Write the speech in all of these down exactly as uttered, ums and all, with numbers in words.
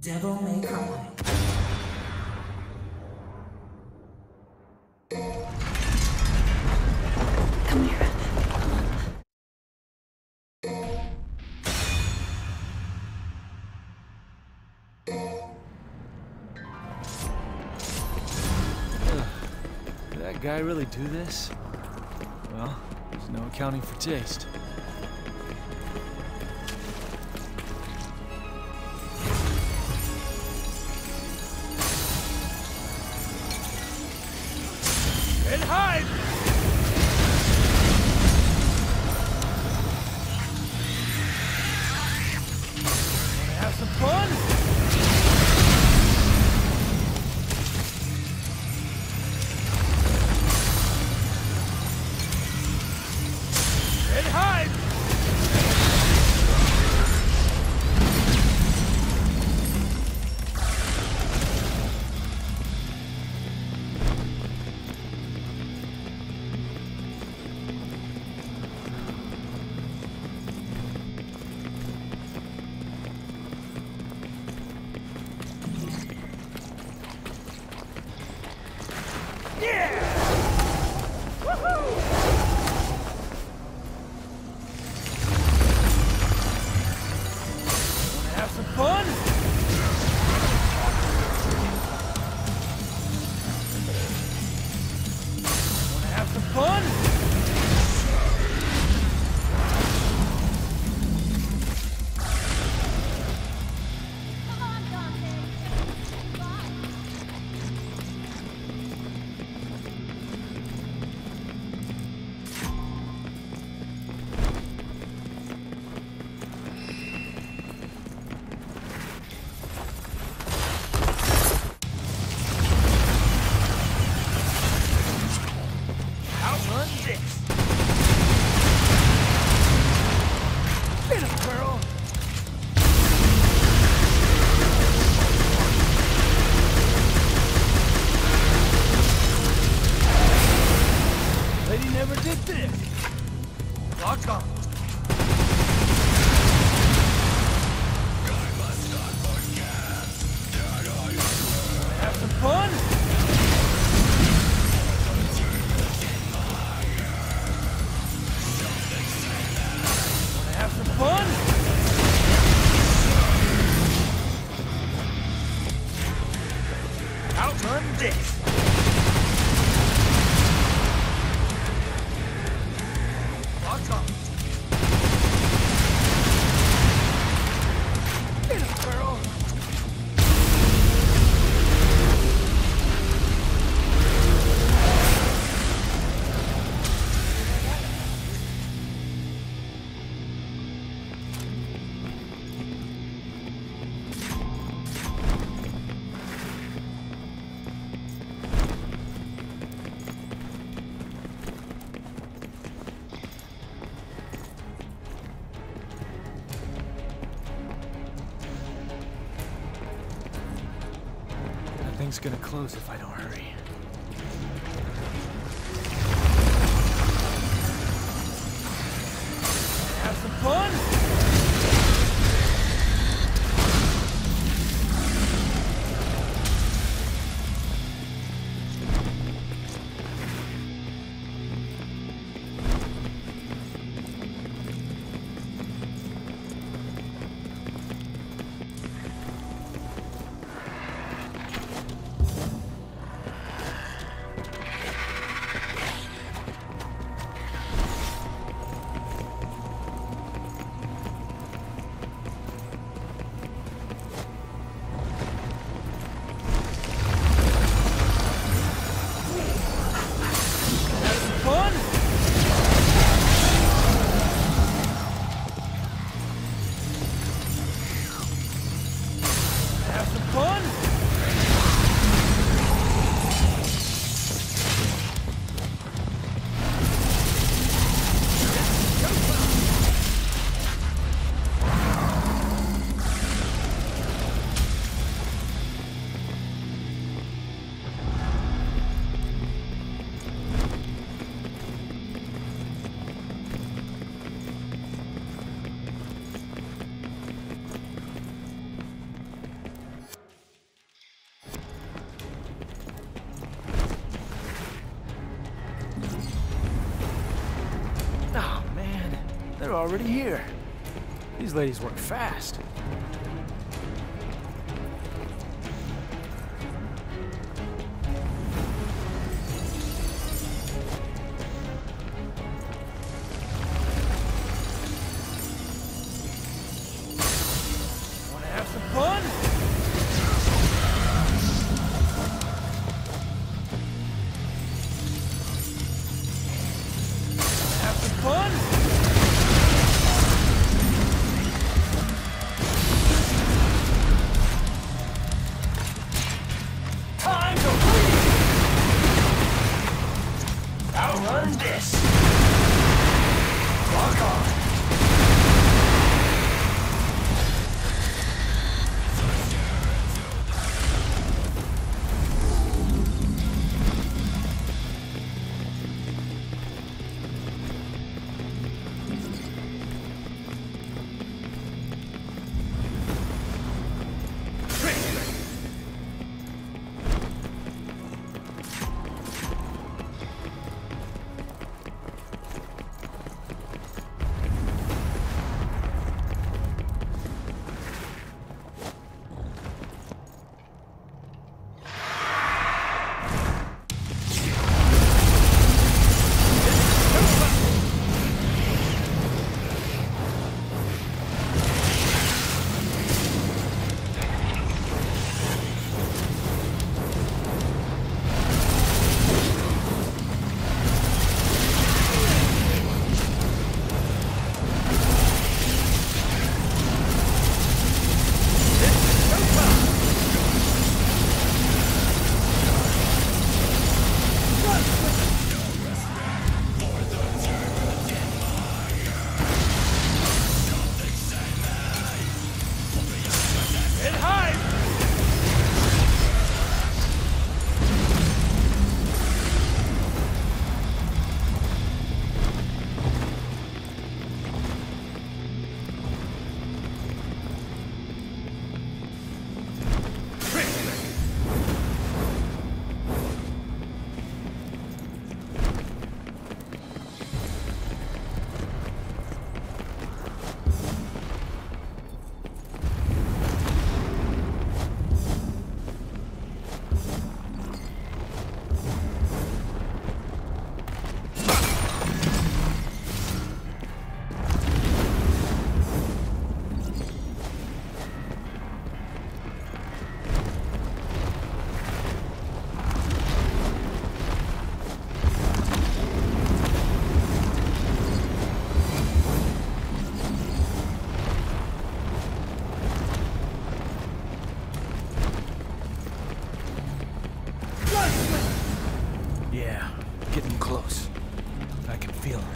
Devil May Cry. Come here. Did that guy really do this? Well, there's no accounting for taste. And hide! Wanna have some fun? And hide! Yeah! Woohoo! Wanna have some fun? Wanna have some fun? Come on, Dante. Bye. Outrun this! Get him, girl! Lady never did this! Lock on! Have some fun? Wanna have some fun? Outrun this! Lock on! Get him, girl! That thing's gonna close if I don't hurry. Have some fun? they're already here. These ladies work fast. Wanna have some fun? Have some fun? Time to leave! Outrun this! Rock on! Yeah, getting close. I can feel them.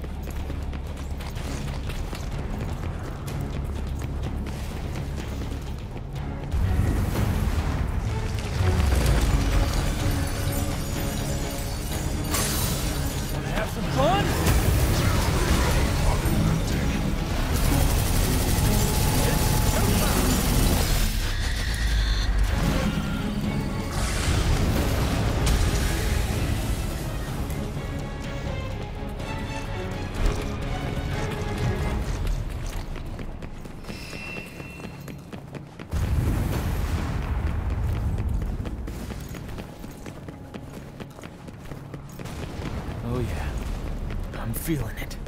Wanna have some fun? Oh yeah, I'm feeling it.